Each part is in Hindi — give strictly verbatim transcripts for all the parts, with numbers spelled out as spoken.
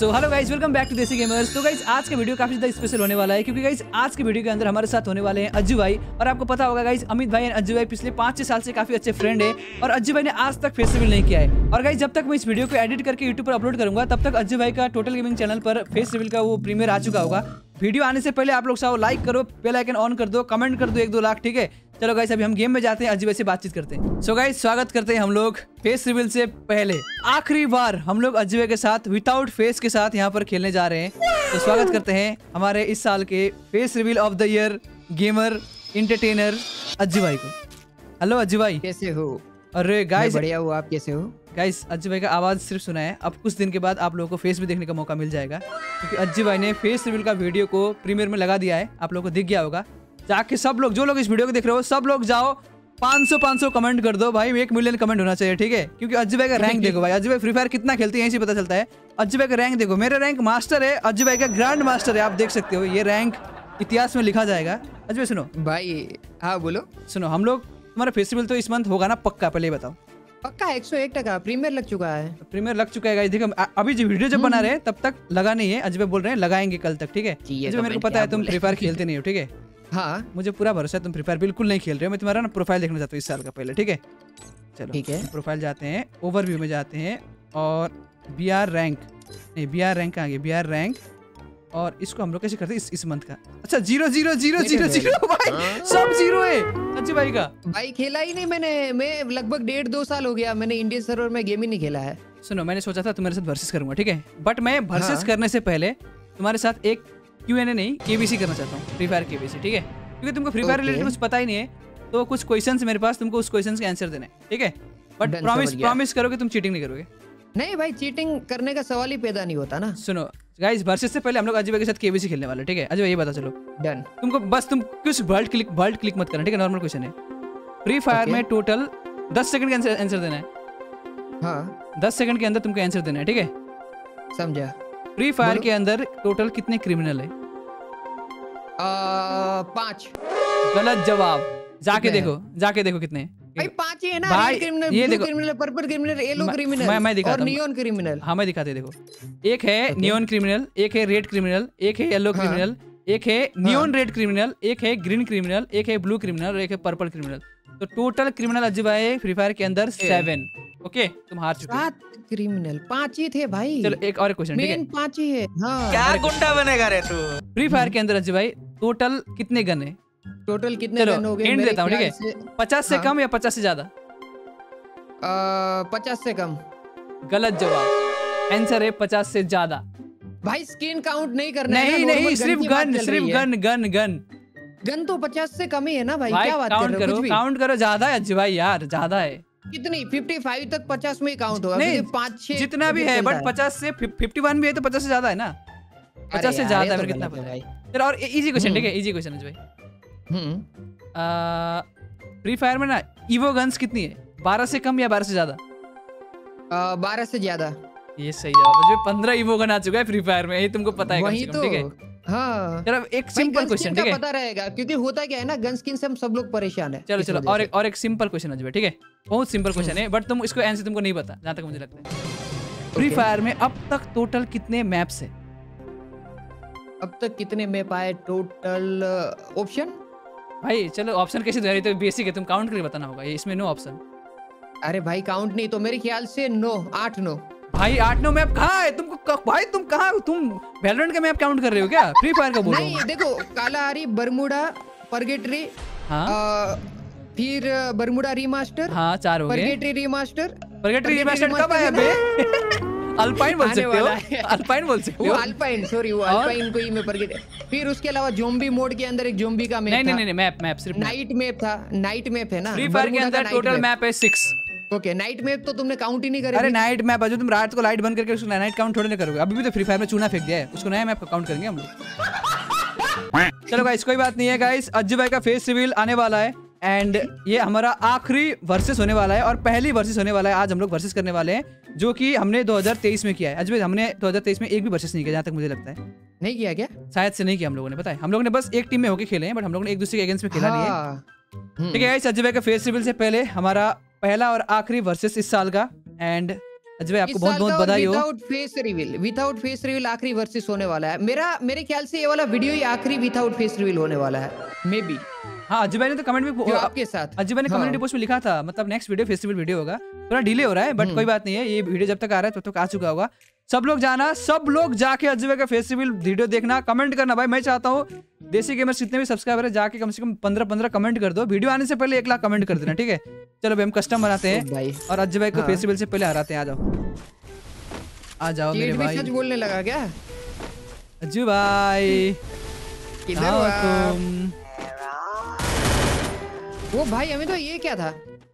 So hello guys, welcome back to Desi Gamers. तो गाइस आज का वीडियो काफी ज्यादा स्पेशल होने वाला है क्योंकि गाइस आज के वीडियो के अंदर हमारे साथ होने वाले हैं अज्जू भाई। और आपको पता होगा गाइस, अमित भाई और अज्जू भाई पिछले पाँच छह साल से काफी अच्छे फ्रेंड है और अज्जू भाई ने आज तक फेस रिवील नहीं किया है। और गाइस जब तक मैं इस वीडियो को एडिट करके यूट्यूब पर अपलोड करूंगा तब तक अज्जू भाई का टोटल गेमिंग चैनल पर फेस रिवील का वो प्रीमियर आ चुका होगा। वीडियो आने से पहले आप लोग सब लाइक करो, बेल आइकन ऑन कर दो, कमेंट कर दो एक दो लाख, ठीक है। चलो गाइस अभी हम गेम में जाते हैं, अज्जू भाई से बातचीत करते हैं। सो गाइस स्वागत करते हैं हम लोग फेस रिवील से पहले आखिरी बार हम लोग अज्जू भाई के साथ विदाउट फेस के साथ यहाँ पर खेलने जा रहे हैं। तो स्वागत करते हैं हमारे इस साल के face reveal of the year gamer entertainer Ajju भाई को। हेलो अज्जू भाई, कैसे हो? अरे गाइस बढ़िया हूँ, आप कैसे हो? गाइस अज्जू भाई का आवाज सिर्फ सुना है, अब कुछ दिन के बाद आप लोगों को फेस भी देखने का मौका मिल जाएगा क्योंकि अज्जू भाई ने फेस रिवील का वीडियो को प्रीमियर में लगा दिया है। आप लोगों को दिख गया होगा, जाके सब लोग जो लोग इस वीडियो को देख रहे हो सब लोग जाओ पाँच सौ पाँच सौ कमेंट कर दो भाई, एक मिलियन कमेंट होना चाहिए, ठीक है। क्योंकि अज्जू भाई का रैंक देखो भाई, अज्जू भाई फ्री फायर कितना खेलते हैं यहीं से पता चलता है। अज्जू भाई का रैंक देखो, मेरा रैंक मास्टर है, अज्जू भाई का ग्रैंड मास्टर है, आप देख सकते हो। ये रैंक इतिहास में लिखा जाएगा। अज्जू भाई सुनो भाई, हाँ बोलो। सुनो, हम लोग तुम्हारा फेस्टिवल तो इस मंथ होगा ना पक्का, पहले बताओ। पक्का एक सौ एक टका प्रीमियर लग चुका है। प्रीमियर लग चुका है, देखो अभी जो वीडियो जब बना रहे हैं तब तक लगा नहीं है। अज्जू भाई बोल रहे हैं लगाएंगे कल तक, ठीक है। अज्जू भाई मेरे को पता है तुम फ्री फायर खेलते नहीं हो, ठीक है। हाँ मुझे पूरा भरोसा है तुम फ्री फायर बिल्कुल नहीं खेल रहे हो। मैं तुम्हारा ना प्रोफाइल देखना चाहता हूँ इस साल का पहले, ठीक है। चलो ठीक है, प्रोफाइल जाते हैं, ओवरव्यू में जाते हैं और बी आर रैंक नहीं बी आर रैंक आगे बी आर रैंक। और इसको हम लोग कैसे करते हैं इस, इस मंथ का? अच्छा zero zero zero zero zero भाई, सब जीरो है अज्जू भाई का। भाई खेला ही नहीं मैंने, मैं लगभग डेढ़ दो साल हो गया मैंने इंडियन सर्वर में गेम ही नहीं खेला है। सुनो मैंने सोचा था तुम्हारे साथ वर्सेस करूंगा, ठीक है। बट मैं वर्सेस हाँ। करने से पहले तुम्हारे साथ एक क्यू एन ए नहीं केबीसी करना चाहता हूँ, फ्री फायर केबीसी, ठीक है। क्योंकि तुमको फ्री फायर रिलेटेड कुछ पता ही नहीं है तो कुछ क्वेश्चंस मेरे पास, तुमको उस क्वेश्चंस के आंसर देने, ठीक है। बट प्रॉमिस प्रॉमिस करो कि तुम चीटिंग नहीं करोगे। नहीं भाई, चीटिंग करने का सवाल ही पैदा नहीं होता ना। सुनो गाइस, वर्सेस से पहले हम लोग अजय भाई के साथ केबीसी खेलने वाले, ठीक है। अजय भाई ये बता चलो डन। तुमको बस तुम कुछ वर्ल्ड क्लिक वर्ल्ड क्लिक मत करना, ठीक है। नॉर्मल क्वेश्चन है। फ्री फायर में टोटल दस सेकंड के आंसर आंसर देना है। हाँ दस सेकंड के अंदर तुमको आंसर देना है, ठीक है। समझा। फ्री फायर के अंदर टोटल कितने क्रिमिनल है? पांच। गलत जवाब, जाके देखो जाके देखो कितने भाई, पांच ही है ना भाई। क्रिमिनल, ये देखो criminal, purple criminal, yellow criminal मैं मैं दिखाता और नियॉन क्रिमिनल। हाँ मैं दिखाते देखो, एक है नियॉन क्रिमिनल, एक है रेड क्रिमिनल, एक है येलो क्रिमिनल, एक है नियॉन रेड क्रिमिनल, एक है ग्रीन क्रिमिनल, एक है ब्लू क्रिमिनल और एक है पर्पल क्रिमिनल। तो टोटल क्रिमिनल अज्जू भाई फ्री फायर के अंदर सेवन। ओके तुम हार चुके हो। सात क्रिमिनल, पांच ही थे भाई। चलो एक और क्वेश्चन, ठीक है। पांच ही है। हाँ। क्या गुंडा बनेगा रे तू? फ्री फायर के अंदर अज्जू भाई टोटल कितने गन है? टोटल कितने गन हो गए? हिंट देता हूँ, ठीक है। पचास से कम या पचास से ज्यादा? पचास से कम। गलत जवाब, आंसर है पचास से ज्यादा। भाई स्किन काउंट नहीं करना नहीं है, नहीं सिर्फ गन, सिर्फ गन गन गन गन तो पचास से कम ही है ना भाई, भाई क्या बात काउंट कर रहे हो? करो काउंट करो, ज्यादा है अज्जू भाई यार, ज्यादा है। कितनी? पचपन तक पचास में ही काउंट होगा। नहीं पाँच छह जितना भी है, बट पचास से इक्यावन भी है तो पचास से ज्यादा है ना। पचास से ज्यादा है, कितना पता है। चलो और इजी क्वेश्चन, ठीक है। इजी क्वेश्चन अज्जू भाई, फ्री फायर में ना इवो गन्स कितनी है? बारह से कम या बारह से ज्यादा? बारह से ज्यादा। ये सही जवाब है। पंद्रह इवो गन आ चुका है फ्री फायर में, ये तुमको पता है, वही तो, ठीक है। हाँ। चलो एक सिंपल क्वेश्चन, ठीक है। पता रहेगा क्योंकि होता क्या है ना, गन स्किन से हम सब लोग परेशान है। चलो चलो और एक और एक सिंपल क्वेश्चन अजय, ठीक है। बहुत सिंपल क्वेश्चन है बट तुम इसको आंसर तुमको नहीं पता जहाँ तक मुझे लगता है। फ्री फायर में अब तक टोटल कितने मैप्स है? अब तक कितने मैप आए टोटल? ऑप्शन भाई चलो ऑप्शन कैसे दे रही, तो बेसिक है, तुम काउंट करके बताना होगा, इसमें नो ऑप्शन। अरे भाई काउंट नहीं तो मेरे ख्याल से नौ, आठ नौ। भाई आठ नौ मैप कहाँ है तुमको? भाई तुम कहाँ, तुम वैलोरेंट का मैप काउंट कर रहे हो क्या? फ्री फायर का बोल रहा हूँ। नहीं देखो, कालाहारी, बरमुडा, परगेटरी, हाँ आ, फिर बरमुडा रीमास्टर, हाँ चार हो गए। Purgatory remaster. परगेटरी रीमास्टर कब आया बे? अल्पाइन बोल सकते हो, अल्पाइन बोल सकते हो। वो अल्पाइन, सॉरी वो अल्पाइन को ही मैं परगेट। फिर उसके अलावा ज़ॉम्बी मोड के अंदर एक ज़ॉम्बी का मैप था। नहीं नहीं नहीं मैप मैप सिर्फ नाइट मैप था, नाइट मैप है ना। फ्री फायर के अंदर टोटल मैप है सिक्स। ओके नाइट मैप तो तुमने काउंट ही नहीं करा। अरे नाइट मैप अजय, तुम रात को लाइट बंद करके उसको नाइट काउंट थोड़ी ना करोगे। अभी भी तो फ्री फायर में चूना फेंक दिया है, उसको नया मैप काउंट करेंगे हम लोग। चलो गाइस कोई बात नहीं है गाइस, अज्जू भाई का फेस रिवील आने वाला है एंड ये हमारा आखिरी वर्सेस होने वाला है और पहली वर्सेस होने वाला है। आज हम लोग वर्सेस करने वाले हैं जो कि हमने दो हज़ार तेईस में किया है। अजय भाई हमने दो हज़ार तेईस में एक भी वर्सेस नहीं किया जहाँ तक मुझे लगता है। नहीं किया क्या? शायद से नहीं किया हम लोगों ने, पता है। हम लोगों ने बस एक टीम में होके खेले हैं बट हम लोगों ने एक दूसरे के अगेंस्ट में खेला नहीं है, ठीक है गाइस। अज्जू भाई का फेस रिवील से पहले हमारा पहला और आखिरी वर्सेस इस साल का एंड अजय भाई आपको बहुत बहुत बधाई हो। Without face reveal without face reveal आखिरी वर्सेस होने वाला है। मेरा मेरे ख्याल से ये वाला वीडियो ही आखिरी विदाउट फेस रिवील होने वाला है, मे बी। हाँ अजय भाई ने तो कमेंट में जो आपके साथ अजय भाई ने कम्युनिटी पोस्ट में लिखा था, मतलब नेक्स्ट वीडियो फेस्टिवल वीडियो होगा। थोड़ा डिले हो रहा है बट कोई बात नहीं है, ये वीडियो जब तक आ रहा है तब तक आ चुका होगा। सब लोग जाना, सब लोग जाके अजय भाई का फेस्टिवल वीडियो देखना, कमेंट करना। भाई मैं चाहता हूँ देसी गेमर्स जितने भी सब्सक्राइबर है जाके कम से कम पंद्रह पंद्रह कमेंट कर दो। वीडियो आने से पहले एक लाख कमेंट कर देना, ठीक है। चलो भाई हम कस्टम बनाते हैं और अजय भाई को फेस्टिवल से पहले हराते हैं। आ जाओ आ जाओ मेरे भाई। सच बोलने लगा क्या अजय भाई? किधर हो तुम? वो भाई हमें तो ये क्या था?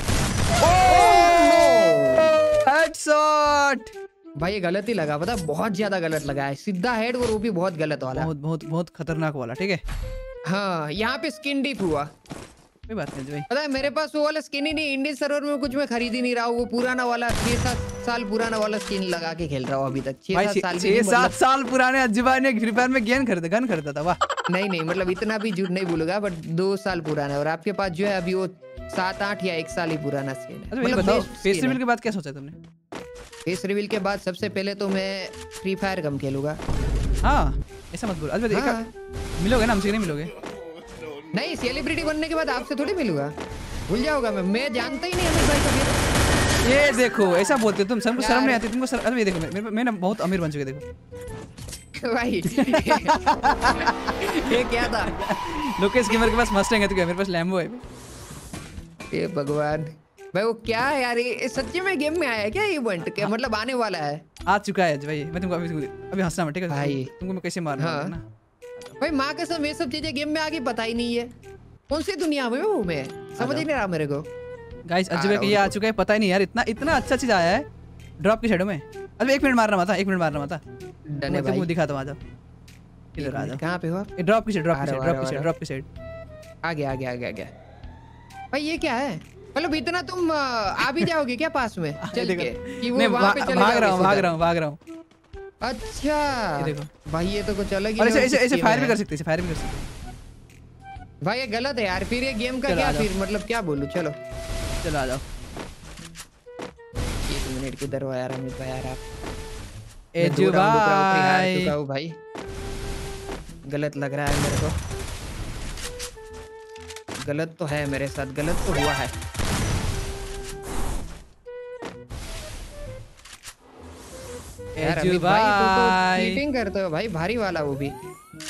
हेडशॉट भाई ये गलत ही लगा, पता बहुत ज्यादा गलत लगा है। सीधा हेड और वो भी बहुत गलत वाला, बहुत बहुत बहुत खतरनाक वाला, ठीक है। हाँ यहाँ पे स्किन डिप हुआ, कोई बात नहीं भाई। पता है मेरे पास वो वाला स्किन ही नहीं, इंडियन सर्वर में कुछ मैं खरीद ही नहीं रहा हूँ। वो पुराना वाला छह सात साल पुराना वाला स्किन लगा के खेल रहा हूँ अभी तक। छह सात साल छह सात साल पुराने अजय भाई ने फ्री फायर में गेम खरीदा गन खरीदा था। वाह नहीं नहीं मतलब इतना भी झूठ नहीं बोलूंगा, बट दो साल पुराना है। और आपके पास जो है अभी वो सात आठ या एक साल ही पुराना स्किन है। मतलब बताओ फेस रिवील के बाद क्या सोचा तुमने? फेस रिवील के बाद सबसे पहले तो मैं फ्री फायर कम खेलूंगा। हाँ ऐसा मत बोल अजय। हाँ। मिलोगे ना हमसे? नहीं मिलोगे? नहीं, सेलिब्रिटी बनने के बाद आपसे थोड़ी मिलूंगा, भूल जाओगा। मैं मैं जानता ही नहीं अमित भाई को। ये देखो ऐसा बोलते हो तुम, सबको शर्म नहीं आती तुमको? सर अरे देखो मैं मैं ना बहुत अमीर बन चुके, देखो भाई ये क्या था? लोकेश गेमर के पास मस्टैंग है तो क्या मेरे पास लैम्बो है? ये भगवान भाई वो क्या है यार, ये सच्ची में गेम में आया है क्या इवेंट? क्या मतलब आने वाला है? आ चुका है भाई। मैं तुमको अभी अभी हंसना मत, ठीक है भाई? तुमको मैं कैसे मारना है ना भाई। माँ कसम ये सब चीजें गेम में आगे पता ही नहीं है। कौन सी दुनिया में हूँ मैं, समझ ही नहीं रहा मेरे को। गाइस अजय भाई ये आ चुका है, पता ही नहीं यार इतना इतना अच्छा चीज आया है ड्रॉप की साइडों में। अरे एक मिनट मारना मत, एक मिनट मारना मत। डने भाई दिखाता हूं, आ जाओ इधर आ जाओ। कहां पे हो आप? ड्रॉप की साइड, ड्रॉप की साइड, ड्रॉप की साइड, ड्रॉप की साइड। आगे आगे आगे आगे। भाई ये क्या है? मतलब इतना तुम आ भी जाओगे क्या पास में चल के कि वो वहां पे चले? भाग रहा हूं भाग रहा हूं भाग रहा हूं। अच्छा देखो भाई ये तो कुछ अलग ही। ऐसे ऐसे ऐसे फायर भी कर सकते हैं, फायर भी कर सकते हैं। भाई ये गलत है यार। फिर ये गेम का क्या फिर मतलब क्या बोलूं? चलो चलो आ जाओ। एक मिनट किधर हो यार अमित भाई? यार आप एजू भाई भाई गलत लग रहा है मेरे को। गलत तो है मेरे साथ, गलत तो हुआ है। यार अमित भाई तू तो चीटिंग करते हो भाई, भारी वाला वो भी।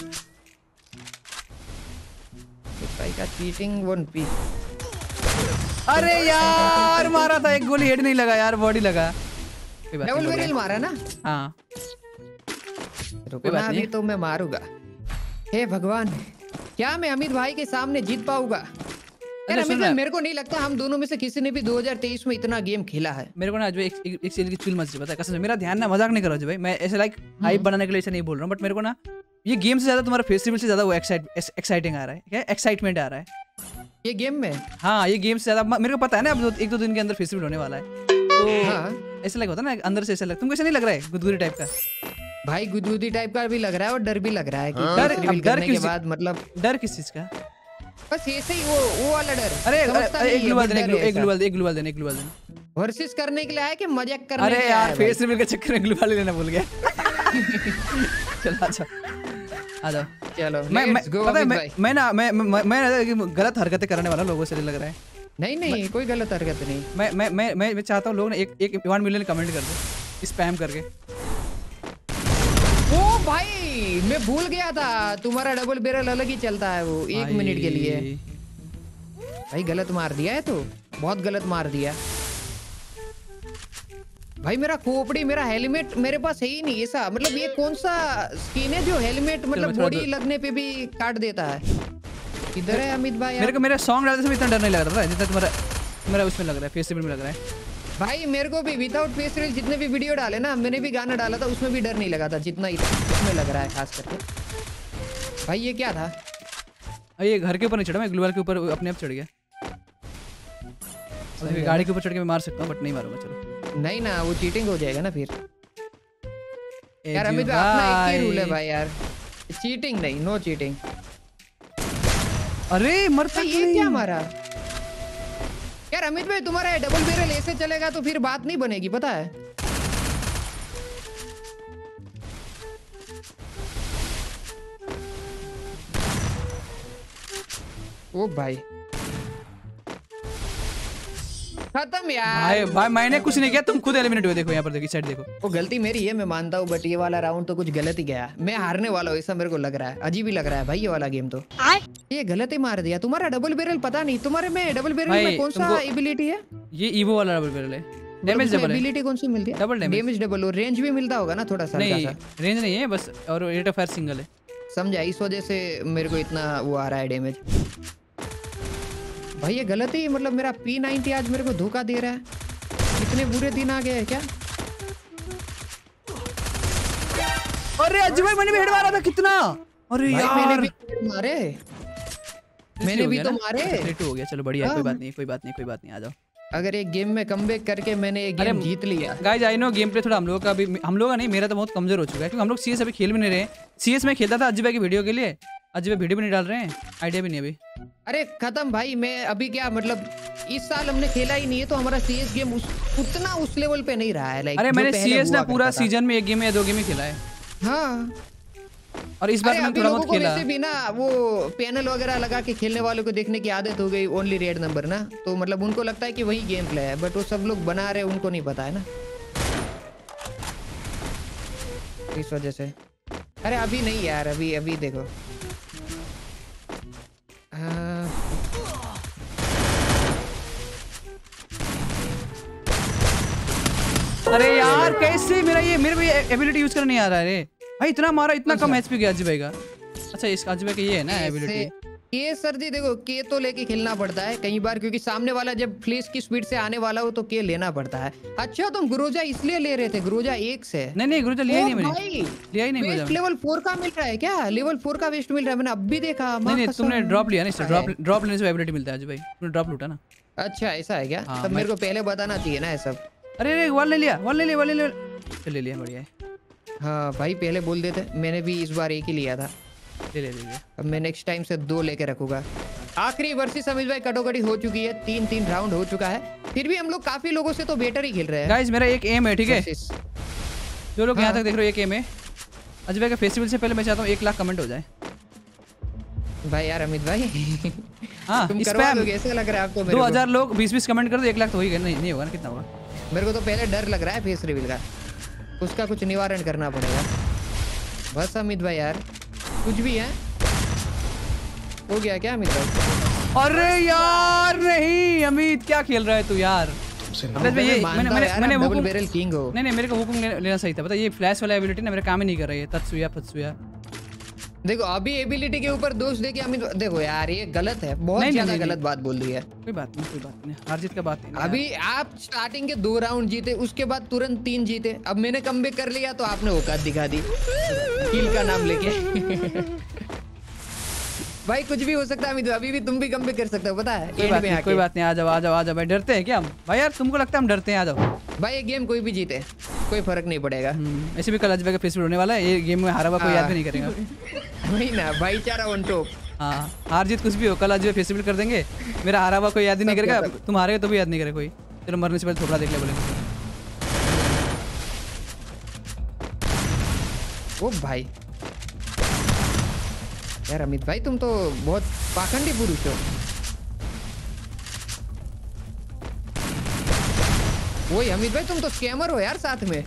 भाई का चीटिंग वन पी। अरे यार मारा था, एक गोली हेड नहीं लगा यार, बॉडी लगा। डबल बैरल मारा ना? हाँ रुको ना अभी तो मैं मारूंगा। हे भगवान क्या मैं अमित भाई के सामने जीत पाऊंगा? यार अमित भाई मेरे को नहीं लगता हम दोनों में से किसी ने भी दो हज़ार तेईस में इतना गेम खेला है। मेरे को ना जो एक एक चीज की चुल मच पता है कसम से, मेरा ध्यान ना मजाक नहीं करो भाई, मैं ऐसे लाइक हाइप बनाने के लिए ऐसे नहीं बोल रहा हूँ, बट मेरे को ना ये गेम से ज्यादा तुम्हारा फेस्टिवल से ज्यादा वो एक्साइटिंग आ रहा है, क्या एक्साइटमेंट आ रहा है ये गेम में। हाँ ये गेम से ज्यादा मेरे को पता है ना, अब एक दो दिन के अंदर फेस्टिवल होने वाला है तो ऐसा लग होता है ना अंदर से, ऐसा लग तुमको ऐसा नहीं लग रहा है गुदगुदी टाइप का? भाई गुदगुदी टाइप का भी लग रहा है और डर भी लग रहा है कि डर अब डर किस बाद मतलब डर किस चीज का? बस ऐसे ही वो वो वाला डर। अरे एक ग्लू वाल देना, एक ग्लू वाल दे, एक ग्लू वाल देना, एक ग्लू वाल देना। वर्सेस करने के लिए आया कि मजाक करने? अरे यार फेस रिवील के चक्कर में ग्लू वाल लेना भूल गया। चलो अच्छा आ जाओ। चलो मैं मैं पता है मैं मैं ना मैं मैं गलत हरकतें करने वाला लोगों से लग रहा है। नहीं नहीं कोई गलत हरकत नहीं। मैं मैं मैं मैं चाहता हूँ लोग ना एक एक वन मिलियन कमेंट कर दो स्पैम करके। ओ भाई मैं भूल गया था तुम्हारा डबल बैरल अलग ही चलता है वो एक मिनट के लिए। भाई गलत मार दिया है, तो बहुत गलत मार दिया भाई। मेरा खोपड़ी मेरा हेलमेट मेरे पास है ही नहीं ऐसा, मतलब ये कौन सा स्किन है जो हेलमेट मतलब बॉडी लगने पे भी काट देता है? किधर है अमित भाई? मेरे को मेरा सॉन्ग डालते समय इतना डर नहीं लग रहा था जितना तुम्हारा मेरा उसमें लग रहा है, फेस्टिवल में लग रहा है। भाई मेरे को भी विदाउट फेस्टिवल जितने भी वीडियो डाले ना, मैंने भी गाना डाला था उसमें भी डर नहीं लगा था जितना इसमें लग रहा है खास करके। भाई ये क्या था? ये घर के ऊपर नहीं चढ़ा, मैं ग्लूवाल के ऊपर अपने आप चढ़ गया। गाड़ी के ऊपर चढ़ के मैं मार सकता हूँ बट नहीं मारूंगा। चलो नहीं ना वो चीटिंग हो जाएगा ना फिर। यार अमित भाई अपना एक ही रूल है भाई यार, चीटिंग नहीं, नो चीटिंग। अरे मरता ये क्या मारा यार अमित भाई? तुम्हारा डबल बैरल ऐसे चलेगा तो फिर बात नहीं बनेगी पता है। ओ भाई खत्म यार। भाई भाई मैंने कुछ नहीं किया, तुम खुद एलिमिनेट हुए। देखो यहाँ पर, देखो इस साइड देखो। वो गलती मेरी है, मैं मानता हूँ, बट ये वाला राउंड तो कुछ गलत ही गया। मैं हारने वाला हूँ ऐसा मेरे को लग रहा है। अजीब ही लग रहा है भाई ये वाला गेम तो। ये गलत ही मार दिया। तुम्हारा डबल बैरल पता नहीं, तुम्हारे में डबल बैरल में कौन सा एबिलिटी है? ये ईवो वाला डबल बैरल है। डैमेज डबल है। एबिलिटी कौन सी मिलती है? Double damage. Damage double. और रेंज भी मिलता होगा ना थोड़ा सा? नहीं रेंज नहीं है बस, और रेट ऑफ फायर सिंगल है। समझा, इस वजह से मेरे को इतना वो आ रहा है डैमेज। भाई ये गलत ही, मतलब मेरा पी नाइंटी आज मेरे को धोखा दे रहा है। इतने बुरे दिन आ गए हैं क्या? अरे अज्जू भाई मैंने भी हेड मारा था कितना। अरे यार मैंने भी मारे, मैंने भी तो मारे। थ्री टू हो गया, चलो बढ़िया, कोई बात नहीं कोई बात नहीं कोई बात नहीं, आ जाओ। अगर एक गेम में कमबैक करके मैंने एक गेम जीत लिया। Guys I know game play थोड़ा हम लोगों का भी, हम लोगों का नहीं, मेरा तो बहुत कमजोर हो चुका है, क्योंकि हम लोग सीएस अभी खेल भी नहीं रहे। सीएस में खेलता था अज्जू भाई की वीडियो के लिए, अज्जू भाई वीडियो भी नहीं डाल रहे हैं, आइडिया भी नहीं अभी। अरे खत्म भाई, मैं अभी क्या मतलब इस साल हमने खेला ही नहीं है, तो हमारा सीएस गेम उस, उतना उस लेवल पे नहीं रहा है। लाइक अरे मैंने सीएस ना पूरा सीजन में एक गेम या दो गेम ही खेला है। हाँ और इस बार मैंने थोड़ा बहुत खेला। वैसे भी ना वो पैनल वगैरह लगा के खेलने वालों को देखने की आदत हो गई, ओनली रेड नंबर ना, तो मतलब उनको लगता है कि वही गेम प्ले है, बट वो सब लोग बना रहे उनको नहीं पता है ना, इस वजह से। अरे अभी नहीं यार, अभी अभी देखो आ... अरे यार कैसे मेरा ये मेरे भी एबिलिटी यूज करना नहीं आ रहा है रे भाई। इतना मारा, इतना कम एचपी गया अज्जू भाई का। अच्छा इस अज्जू भाई का ये है ना एबिलिटी। ये सर जी देखो, के तो लेके खेलना पड़ता है कई बार, क्योंकि सामने वाला जब फ्लैश की स्पीड से आने वाला हो तो के लेना पड़ता है। अच्छा तुम ग्रोजा इसलिए ले रहे थे? ग्रोजा एक से? नहीं नहीं ग्रोजा लिया ही नहीं मैंने, लिया ही नहीं। वेस्ट लेवल फोर का मिल रहा है क्या? लेवल फोर का वेस्ट मिल रहा है, मैंने अब भी देखा। नहीं नहीं तुमने ड्रॉप लिया ना, ड्रॉप ड्रॉप लेने से एबिलिटी मिलता है अज्जू भाई, तुमने ड्रॉप लूटा ना। अच्छा ऐसा है क्या? तब मेरे को पहले बताना चाहिए ना ये सब। अरे अरे वॉल ले लिया, वॉल ले लिया, वॉल ले लिया, ले लिया, बढ़िया है। हाँ भाई पहले बोल देते, मैंने भी इस बार एक ही लिया था। ले ले ले ले। अब मैं नेक्स्ट टाइम से दो लेके रखूंगा। आखिरी वर्सेस अमित भाई कटोकटी हो चुकी है, तीन तीन राउंड हो चुका है, फिर भी हम लोग काफी लोगों से तो बेटर ही खेल रहे हैं। गाइस मेरा एक एम है, ठीक है जो लोग यहाँ तक देख रहे हो, एक एम है अजय भाई का। फेस्टिवल से पहले मैं चाहता हूँ एक लाख कमेंट हो जाए भाई। यार अमित भाई हाँ तुम करवा दोगे ऐसा लग रहा है आपको? दो हजार लोग बीस बीस कमेंट कर दो, एक लाख तो होगा नहीं, नहीं होगा ना, कितना होगा? मेरे को तो पहले डर लग रहा है फेस रिवील का, उसका कुछ निवारण करना पड़ेगा बस। अमित भाई यार कुछ भी है, हो गया क्या अमित भाई? अरे यार नहीं अमित क्या खेल रहा है तू यार? मैंने ये मैंने मैंने मैंने डबल बैरल किंग हो। नहीं नहीं मेरे को वुकुंग लेना सही था, पता ये फ्लैश वाला एबिलिटी ना मेरा काम ही नहीं कर रही है। तत्सुया फत्सुया देखो अभी एबिलिटी के ऊपर दोष देके अमित देखो यार ये गलत है, बहुत ज्यादा गलत बात बोल रही है। कोई बात नहीं कोई बात नहीं, हार जीत का बात नहीं। अभी आप स्टार्टिंग के दो राउंड जीते, उसके बाद तुरंत तीन जीते, अब मैंने कमबैक कर लिया तो आपने औकात दिखा दी किल का नाम लेके। भाई कुछ भी हो सकता है अमित, अभी भी तुम भी कमबैक कर सकते हो पता है। कोई बात नहीं कोई बात नहीं, आ जाओ आ जाओ आ जाओ भाई। डरते हैं क्या हम भाई? यार तुमको लगता है हम डरते हैं? आ जाओ भाई, ये गेम कोई भी जीते कोई फर्क नहीं पड़ेगा। ऐसे भी कल अजय का फेस्टिवल होने वाला है, ये गेम में हारा हुआ कोई याद भी नहीं करेगा। वही ना भाईचारा ऑन टॉप। हाँ हार जीत कुछ भी हो, कल अजय फेस्टिवल कर देंगे, मेरा हारा हुआ कोई याद ही नहीं करेगा, तुम हारेगा तो भी याद नहीं करेगा कोई। चलो मरने से पहले थोड़ा देख ले बोलेंगे। ओ भाई यार अमित भाई तुम तो बहुत पाखंडी पुरुष हो। वही अमित भाई तुम तो स्कैमर हो यार साथ में।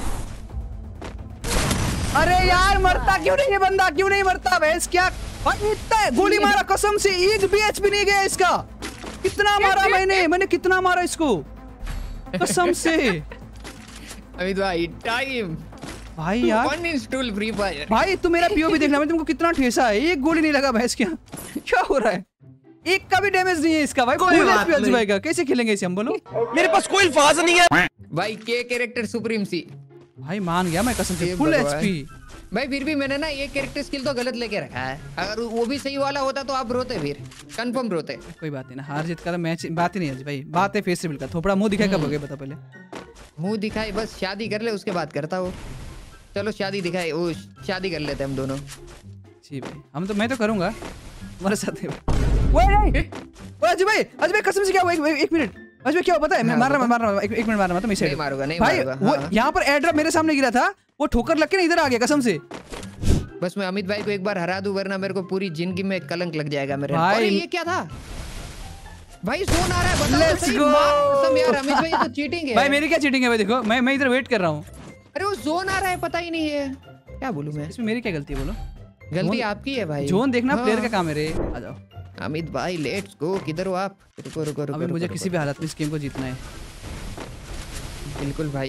अरे यार मरता क्यों नहीं ये बंदा, क्यों नहीं मरता भैंस? क्या इतना गोली मारा कसम से, एक भी एचपी नहीं गया इसका। कितना मारा मैंने मैंने कितना मारा इसको कसम से। अमित भाई टाइम भाई यार वन इंस्टॉल फ्री फायर। भाई तू मेरा पीओवी देखना, मैं तुमको कितना ठेसा है, एक गोली नहीं लगा भैंस। क्या क्या हो रहा है? एक का भी डैमेज नहीं है इसका भाई। फुल एचपी अजय भाई का, कैसे खेलेंगे इसे हम? बोलो मेरे पास कोई अल्फाज नहीं है भाई। के कैरेक्टर सुप्रीमसी भाई मान गया मैं कसम से, फुल एचपी भाई। फिर भी मैंने ना ये कैरेक्टर स्किल तो गलत लेके रखा है, अगर वो भी सही वाला होता तो आप रोते, फिर कंफर्म रोते। कोई बात नहीं ना, हार जीत का तो मैच बात ही नहीं है भाई, बात है फेस्टिवल का। थोड़ा मुंह दिखाए कब हो गया बता पहले? मुंह दिखाए बस शादी कर ले उसके बाद करता हो। चलो शादी दिखाए, वो शादी कर लेते हम दोनों। जी भाई हम तो मैं तो करूंगा तुम्हारे साथ। अजय भाई अजय भाई कसम से क्या हुआ? एक, एक मिनट अजय भाई क्या पता है? मैं मार रहा मार रहा एक, एक मिनट मार रहा था। मैं नहीं मारूंगा नहीं भाई मारूंगा। वो यहाँ पर एयर ड्रॉप मेरे सामने गिरा था, वो ठोकर लग के ना इधर आ गया कसम से। बस मैं अमित भाई को एक बार हरा दूं, वरना मेरे को पूरी जिंदगी में कलंक लग जाएगा मेरे। भाई अरे ये क्या था भाई? जोन आ रहा है, बताओ Let's सही। go! मार यार अमित भाई, ये तो चीटिंग है भाई। मेरी क्या चीटिंग है भाई? देखो मैं मैं इधर वेट कर रहा हूँ। अरे वो जोन आ रहा है, पता ही नहीं है, क्या बोलूं मैं? इसमें मेरी क्या गलती है बोलो? गलती आपकी है भाई। जोन देखना हाँ। प्लेयर का काम है रे। आ जाओ अमित भाई, लेट्स गो। किधर हो आप? रुको रुको रुको। अभी मुझे रुको, किसी भी हालत में इस गेम को जीतना है। बिल्कुल भाई।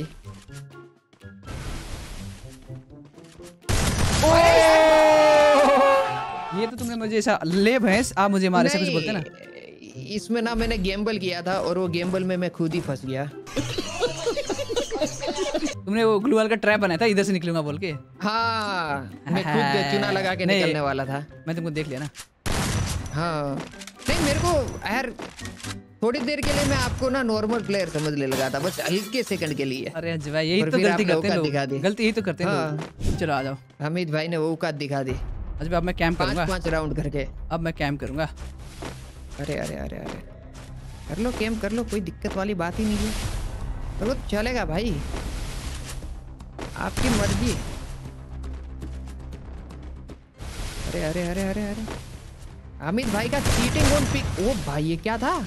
ये तो तुमने मुझे ऐसा ले भैंस आप मुझे मारे से कुछ बोलते ना। इसमें ना मैंने गेम्बल किया था और वो गेम्बल में मैं खुद ही फंस गया। तुमने वो ग्लू वाल का ट्रैप बनाया था, इधर से निकलूंगा बोल के। हाँ, मैं खुद चुना लगा के निकलने वाला था। मैं तुमको देख लिया ना। हाँ नहीं, मेरे को यार थोड़ी देर के लिए मैं आपको ना नॉर्मल प्लेयर समझने लगा था, बस हल्के सेकंड के लिए। अरे अजय भाई, यही तो गलती करते हैं लोग। गलती यही तो करते हैं लोग। चलो आ जाओ। अमित भाई ने वो औकात दिखा दी। अजय भाई अब मैं कैंप करूंगा। पांच पांच राउंड करके अब मैं कैंप करूंगा। अरे अरे अरे अरे कर लो कैंप कर लो, कोई दिक्कत वाली बात ही नहीं है। तो चलेगा भाई, आपकी मर्जी। अरे अरे अरे अरे अरे अमित भाई का चीटिंग ऑन पिक। ओ भाई ये क्या था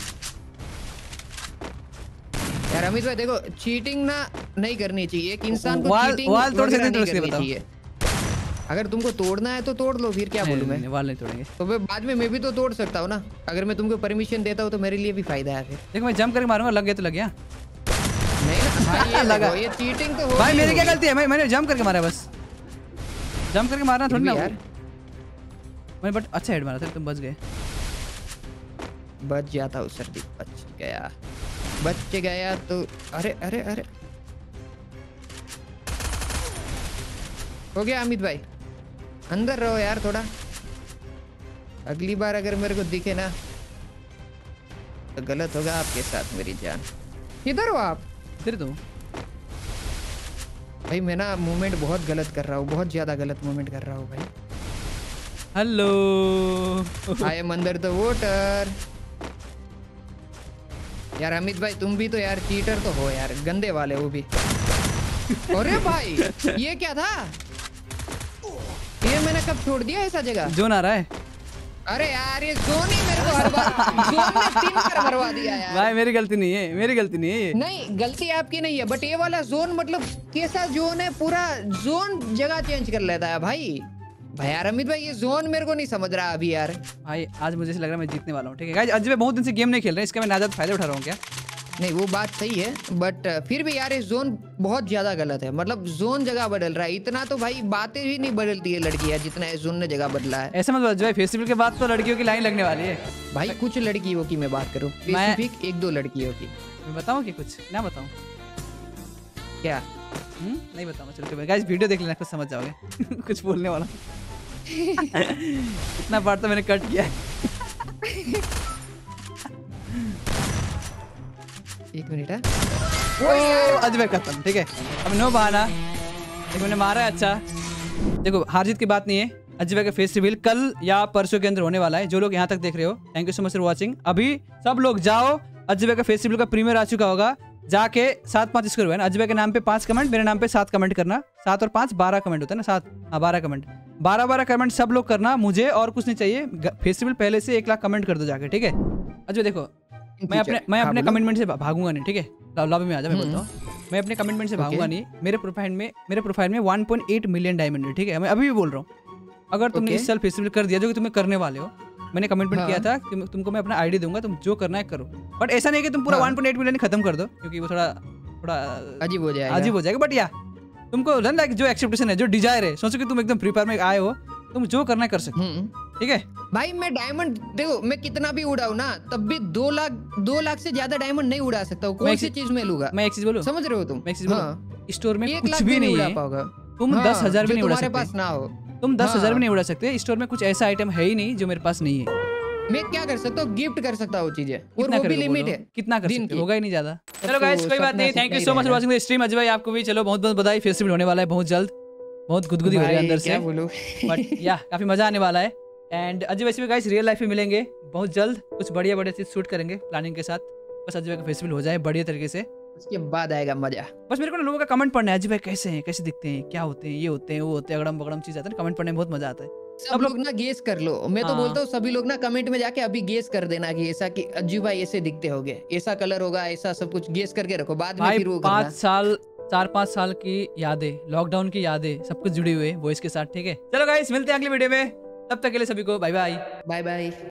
यार? अमित भाई देखो, चीटिंग ना नहीं करनी चाहिए। एक इंसान को वाल, चीटिंग वाल तोड़ सकते नहीं हैं करनी चाहिए। अगर तुमको तोड़ना है तो तोड़ लो, फिर क्या बोलूं मैं? वाल नहीं तोड़ेंगे तो मैं बाद में मैं भी तो तोड़ सकता हूँ ना। अगर मैं तुमको परमिशन देता हूँ तो मेरे लिए भी फायदा है फिर। देखो मैं जंप करके मारूंगा, लग गया तो लग गया। नहीं ना भाई, ये लगा ये चीटिंग तो हो भाई। मेरी क्या गलती है? मैं मैंने जंप करके मारा, बस जंप करके मारना थोड़ी ना यार। मैं बट अच्छा हेड मारा था, तुम बच गए। बच जाता हूँ सर, बच गया बच गया तो। अरे अरे अरे हो गया अमित भाई, अंदर रहो यार थोड़ा। अगली बार अगर मेरे को दिखे ना तो गलत होगा आपके साथ मेरी जान। किधर हो आप? फिर तुम भाई मैं ना मूवमेंट बहुत गलत कर रहा हूँ, बहुत ज्यादा गलत मूवमेंट कर रहा हूँ भाई। Hello I am under the water. यार अमित भाई तुम भी तो यार चीटर तो हो यार, गंदे वाले वो भी। अरे भाई ये क्या था? ये मैंने कब छोड़ दिया ऐसा जगह? जोन आ रहा है। अरे यार ये जोन ही मेरे को हर बार जोन में तीन बार मरवा दिया यार। भाई मेरी गलती नहीं है, मेरी गलती नहीं है ये। नहीं गलती आपकी नहीं है, बट ये वाला जोन मतलब कैसा जोन है? पूरा जोन जगह चेंज कर लेता है भाई। भाई यार अमित भाई ये जोन मेरे को नहीं समझ रहा अभी यार। भाई आज मुझे ऐसा लग रहा है मैं जीतने वाला हूँ। ठीक है गाइस, अजय भाई बहुत दिन से गेम नहीं खेल रहे, इसका मैं नाजायज फायदा उठा रहा हूँ क्या? नहीं वो बात सही है, बट फिर भी यार ये जोन बहुत ज्यादा गलत है। मतलब जोन जगह बदल रहा है, इतना तो भाई बातें भी नहीं बदलती है लड़कियां जितना इस जोन ने जगह बदला है। ऐसा मतलब अजय भाई फेस्टिवल के बाद तो लड़कियों की लाइन लगने वाली है भाई। कुछ लड़कियों की मैं बात करूँ, स्पेसिफिक एक दो लड़कियों की। मैं बताऊँ कि कुछ ना बताऊँ क्या? हम्म नहीं बताऊँ। चलो गाइस वीडियो देख लेना, कुछ समझ जाओगे। कुछ बोलने वाला इतना पार्ट तो मैंने कट किया है। एक मिनट है। अजय भाई खत्म। ठीक है अब नो बहाना। देखो मैंने मारा है। अच्छा देखो हार जीत की बात नहीं है। अजय भाई का फेस रिवील कल या परसों के अंदर होने वाला है। जो लोग यहाँ तक देख रहे हो, thank you so much for watching. अभी सब लोग जाओ, अजय भाई का फेस रिवील का प्रीमियर आ चुका होगा, जाके सात पाँच स्कोर हुआ ना। अजय भाई के नाम पे पांच कमेंट, मेरे नाम पे सात कमेंट करना। सात और पांच बारह कमेंट होता है ना, सात हाँ बारह कमेंट, बारह बारह कमेंट सब लोग करना। मुझे और कुछ नहीं चाहिए, फेस्टिवल पहले से एक लाख कमेंट कर दो जाके। ठीक है अजय देखो मैं अपने मैं अपने कमिटमेंट से भागूंगा नहीं। ठीक है लॉबी में आ जा, मैं बोलता हूँ मैं अपने कमिटमेंट से भागूंगा नहीं। मेरे प्रोफाइल में मेरे प्रोफाइल में one point eight million diamond है। ठीक है मैं अभी भी बोल रहा हूँ, अगर तुमने इस साल फेस्टिवल कर दिया जो कि तुम्हें करने वाले हो, मैंने कमिटमेंट किया था कि तुमको मैं अपना आईडी दूंगा, तुम जो करना है करो। बट ऐसा नहीं कि तुम पूरा वन पॉइंट एट मिलियन खत्म कर दो, क्योंकि वो थोड़ा थोड़ा अजीब हो जाएगा अजीब हो जाएगा। बट या तुमको लाइक जो एक्सपेक्टेशन है, जो डिजायर है, सोचो कि तुम एकदम फ्री फायर में आए हो, तुम जो करना है कर सकते हो। ठीक है भाई मैं डायमंड देखो मैं कितना भी उड़ाऊं ना, तब भी दो लाख दो लाख से ज्यादा डायमंड नहीं उड़ा सकता हूँ। कौन सी चीज में लूंगा? मैं एक चीज बोलूं, समझ रहे हो तुम? मैं एक चीज बोलूं, स्टोर में कुछ भी नहीं है, तुम दस हजार भी नहीं उड़ा सकते। पास ना हो तुम दस हजार भी नहीं उड़ा सकते। स्टोर में कुछ ऐसा आइटम है ही नहीं जो मेरे पास नहीं है। मैं क्या कर सकता हूँ? गिफ्ट कर सकता हूँ चीजें, और वो भी लिमिट है। कितना कर सकते? होगा ही नहीं ज्यादा। चलो गाइस कोई बात नहीं, thank you so much for watching the stream. Ajay भाई आपको भी चलो बहुत बहुत बधाई, फेस्टिवल होने वाला है बहुत जल्द, बहुत गुदगुदी हो रही है अंदर से, बट या काफी मजा आने वाला है। एंड अजय वैसे भी गाइस रियल लाइफ में मिलेंगे बहुत जल्द, कुछ बढ़िया बढ़िया चीज शूट करेंगे प्लानिंग के साथ। बस अजय भाई का फेस्टिवल हो जाए बढ़िया तरीके से, उसके बाद आएगा मजा। बस मेरे को ना लोगों का कमेंट पढ़ना है, अजय भाई कैसे हैं, कैसे दिखते हैं, क्या होते हैं, ये होते हैं, वो होते हैं, अगड़म बगड़म चीज आता है, कमेंट पढ़ने में बहुत मजा आता है। सब लोग ना गेस कर लो। मैं तो हाँ। बोलता हूँ सभी लोग ना कमेंट में जाके अभी गेस कर देना कि ऐसा कि अज्जू भाई ऐसे दिखते होंगे, ऐसा कलर होगा, ऐसा सब कुछ गेस करके रखो, बाद में फिर वो करना। पाँच साल चार पाँच साल की यादें, लॉकडाउन की यादें, सब कुछ जुड़ी हुई है वॉइस के साथ। ठीक है, चलो गाइस मिलते हैं अगली वीडियो में, तब तक के लिए सभी को बाय बाय। Bye bye.